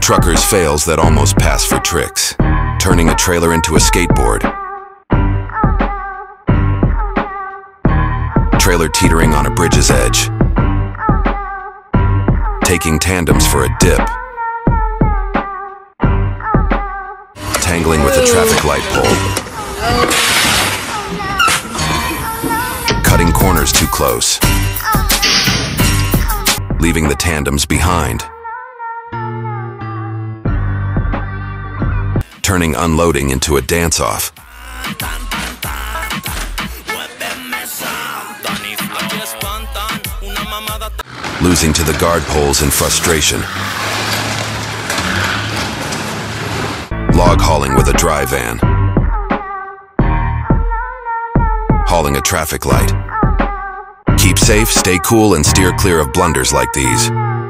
Truckers' fails that almost pass for tricks. Turning a trailer into a skateboard. Trailer teetering on a bridge's edge. Taking tandems for a dip. Tangling with a traffic light pole. Cutting corners too close. Leaving the tandems behind. Turning unloading into a dance-off. Losing to the guard poles in frustration. Log hauling with a dry van. Hauling a traffic light. Keep safe, stay cool, and steer clear of blunders like these.